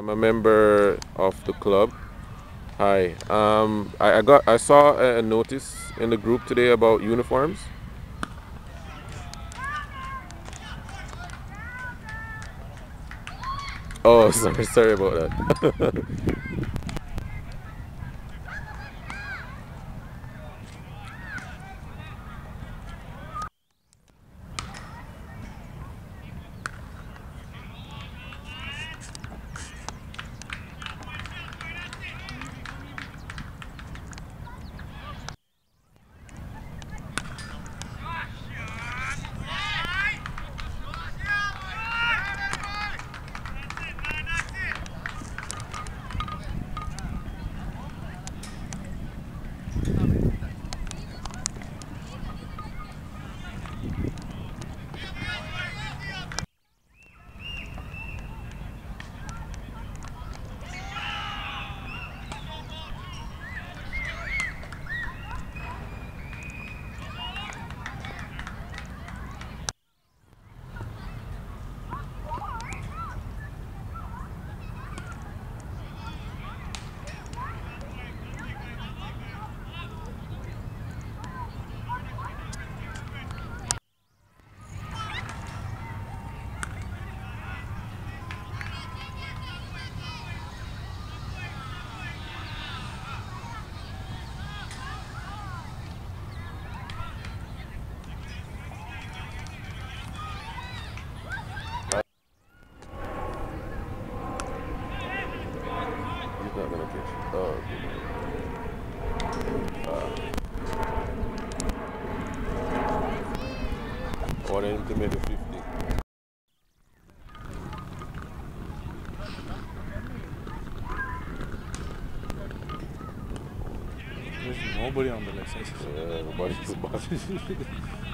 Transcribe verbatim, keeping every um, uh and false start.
I'm a member of the club. Hi. Um, I, I got I saw a, a notice in the group today about uniforms. Oh, sorry, sorry about that. He's not gonna catch it. Oh, okay. I want him to make it fifty. There's nobody on the left side. Yeah, everybody's too much.